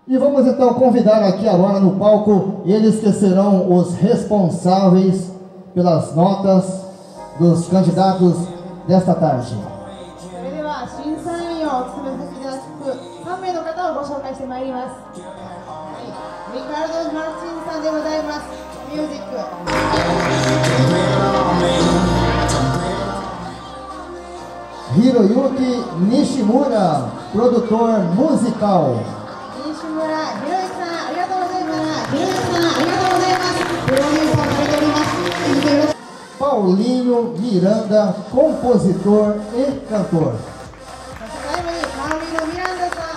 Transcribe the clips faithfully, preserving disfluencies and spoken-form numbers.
E vamos então convidar aqui agora no palco eles que serão os responsáveis pelas notas dos candidatos desta tarde. Ricardo Martin でございます。ミュージック。 Hiroyuki Nishimura, produtor musical. Nishimura Hiroyuki さん、ありがとうございます。Hiroyuki さん、ありがとうございます。プロデューサーされております。 Paulinho Miranda, compositor e cantor. 最後にパウリーノ・ミランダさん。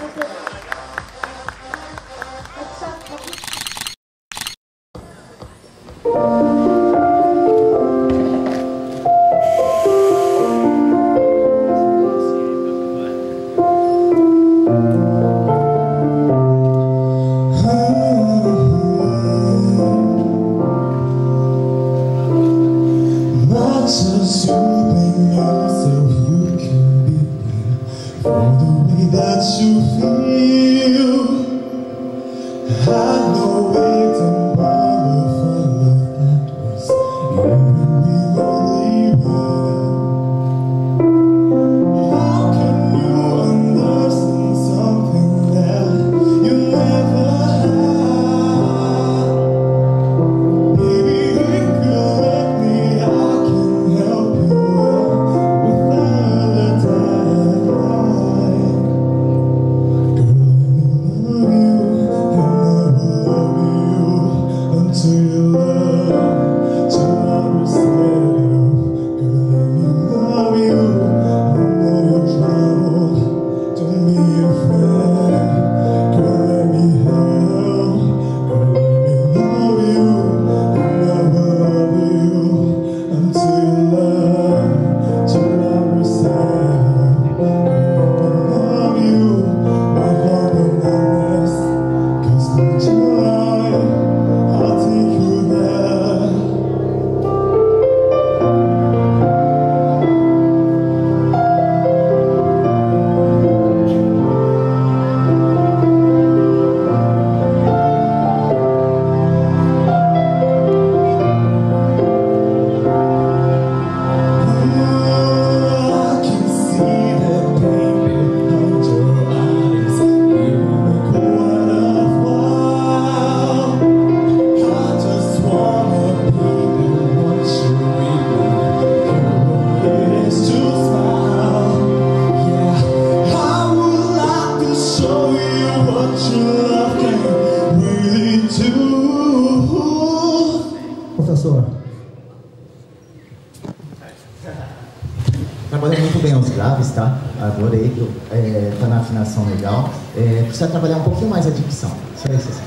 Trabalha muito bem os graves, tá? Adorei, é, tá na afinação legal. É, precisa trabalhar um pouquinho mais a dicção. Só isso assim.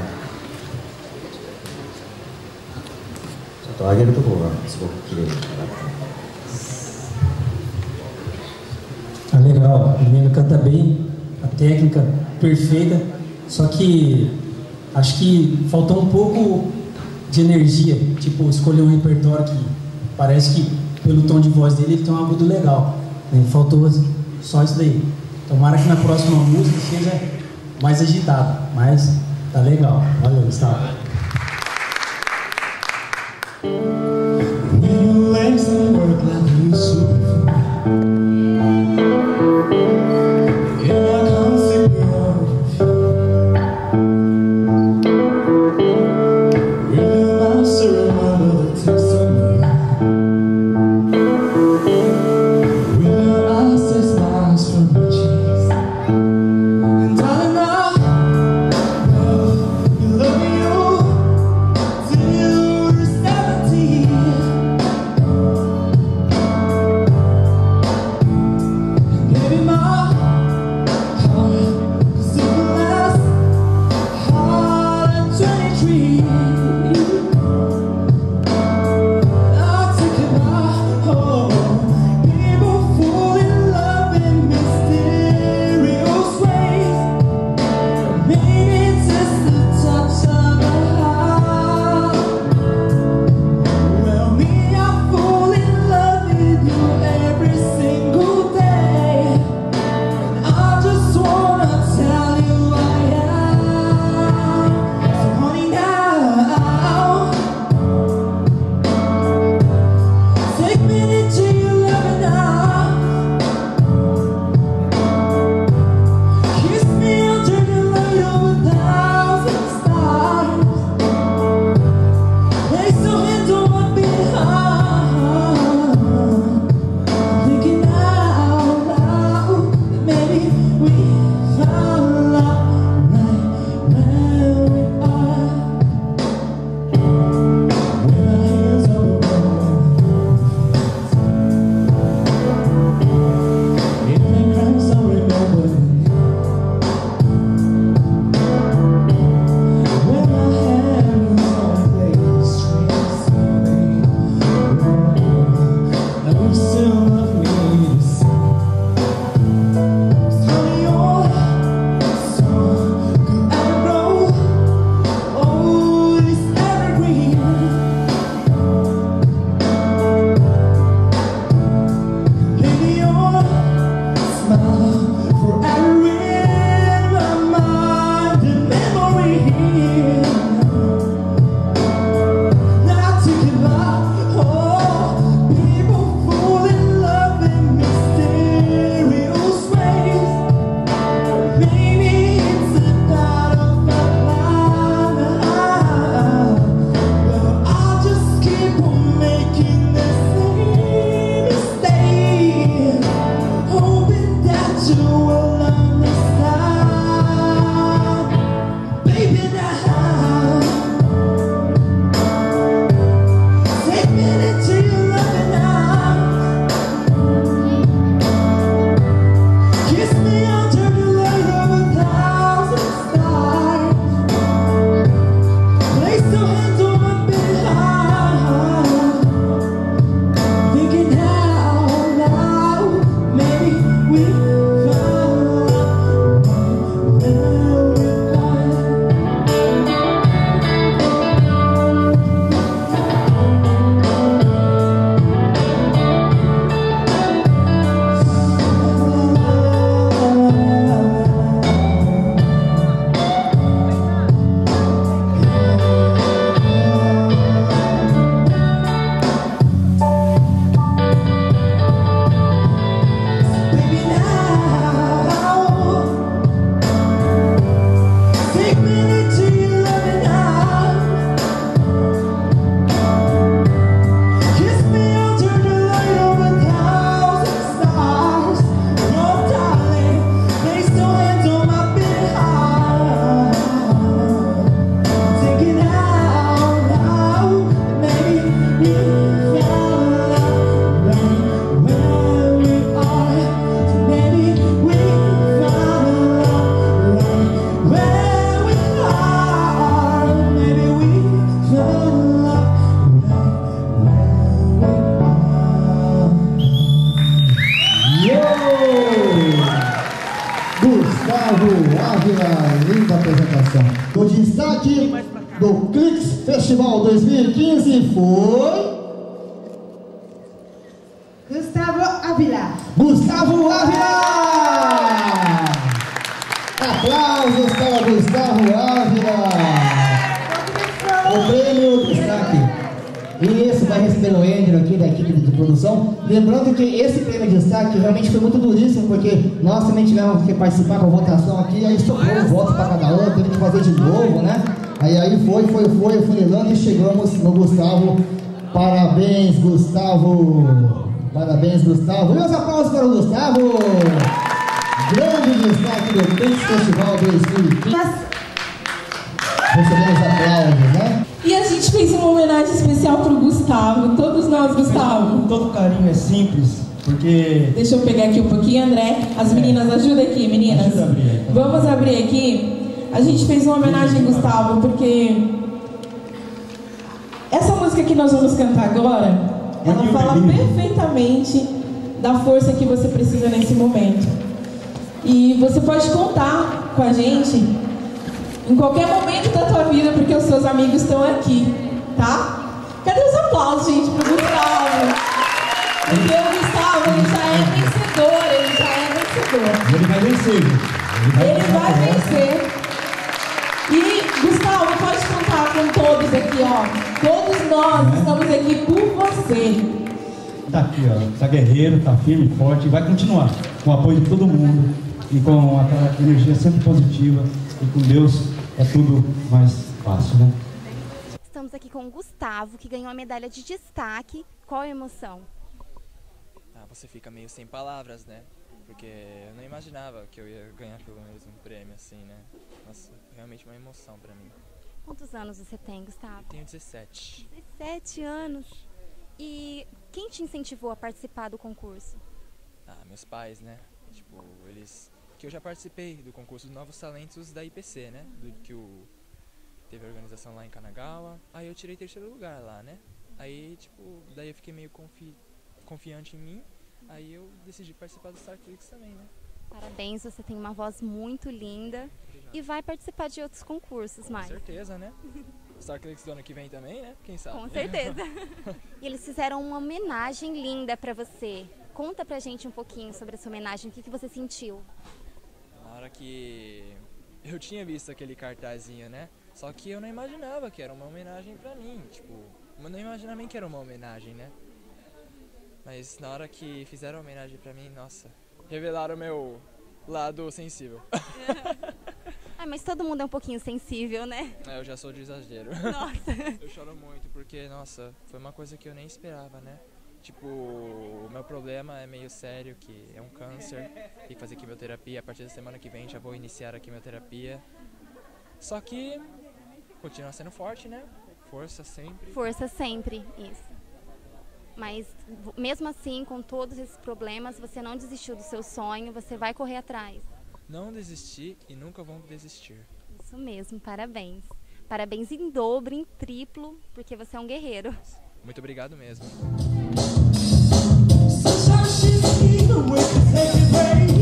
Só tôところがすごく綺麗に。 Ah, legal, o menino canta bem, a técnica perfeita, só que acho que faltou um pouco de energia, tipo, escolher um repertório que parece que pelo tom de voz dele ele tem um agudo legal, né? Faltou só isso daí. Tomara que na próxima música seja mais agitado, mas tá legal. Valeu, Gustavo. Love you. Starclix Festival dois mil e quinze foi... Gustavo Ávila. Gustavo Ávila! Aplausos para Gustavo Ávila! O prêmio Destaque. E esse vai receber o Andrew aqui da equipe de produção. Lembrando que esse prêmio de destaque realmente foi muito duríssimo, porque nós também tivemos que participar com a votação aqui, aí estourou um voto para cada um, teve que fazer de novo, né? Aí, aí foi, foi, foi, funilando e chegamos no Gustavo. Parabéns, Gustavo! Parabéns, Gustavo! E os aplausos para o Gustavo! Grande destaque do Pix Festival dois mil e quinze. Recebemos aplausos, né? E a gente fez uma homenagem especial pro Gustavo, todos nós, Gustavo. Todo carinho é simples, porque... Deixa eu pegar aqui um pouquinho, André. As meninas, ajuda aqui, meninas. Ajuda a abrir, então. Vamos abrir aqui. A gente fez uma homenagem, Gustavo, porque essa música que nós vamos cantar agora, ela fala perfeitamente da força que você precisa nesse momento. E você pode contar com a gente em qualquer momento da tua vida, porque os seus amigos estão aqui, tá? Cadê os aplausos, gente, pro Gustavo? Porque o Gustavo, ele já é vencedor, ele já é vencedor. Ele vai vencer. Ele vai, ele vai vencer. E, Gustavo, pode contar com todos aqui, ó. Todos nós é. estamos aqui por você. Tá aqui, ó. Tá guerreiro, tá firme, forte, e vai continuar com o apoio de todo mundo e com aquela energia sempre positiva. E com Deus é tudo mais fácil, né? Estamos aqui com o Gustavo, que ganhou a medalha de destaque. Qual a emoção? Ah, você fica meio sem palavras, né? Porque eu não imaginava que eu ia ganhar pelo menos um prêmio assim, né? Nossa, realmente uma emoção pra mim. Quantos anos você tem, Gustavo? Eu tenho dezessete. dezessete anos. E quem te incentivou a participar do concurso? Ah, meus pais, né? Tipo, eles... que eu já participei do concurso de Novos Talentos da I P C, né? Do que o... teve a organização lá em Kanagawa. Aí eu tirei terceiro lugar lá, né? Aí, tipo, daí eu fiquei meio confi... confiante em mim. Aí eu decidi participar do Starclix também, né? Parabéns, você tem uma voz muito linda. E vai participar de outros concursos mais. Com certeza, né? Starclix do ano que vem também, né? Quem sabe? Com certeza. E eles fizeram uma homenagem linda pra você. Conta pra gente um pouquinho sobre essa homenagem. O que, que você sentiu? Na hora que eu tinha visto aquele cartazinho, né? Só que eu não imaginava que era uma homenagem pra mim. Tipo, eu não imaginava nem que era uma homenagem, né? Mas na hora que fizeram a homenagem pra mim, nossa, revelaram o meu lado sensível. Ah, mas todo mundo é um pouquinho sensível, né? É, eu já sou de exagero. Nossa. Eu choro muito porque, nossa, foi uma coisa que eu nem esperava, né? Tipo, o meu problema é meio sério, que é um câncer, tem que fazer quimioterapia. A partir da semana que vem já vou iniciar a quimioterapia. Só que continua sendo forte, né? Força sempre. Força sempre, isso. Mas mesmo assim, com todos esses problemas, você não desistiu do seu sonho, você vai correr atrás. Não desisti e nunca vou desistir. Isso mesmo, parabéns. Parabéns em dobro, em triplo, porque você é um guerreiro. Muito obrigado mesmo. Sometimes she's the way to take it away.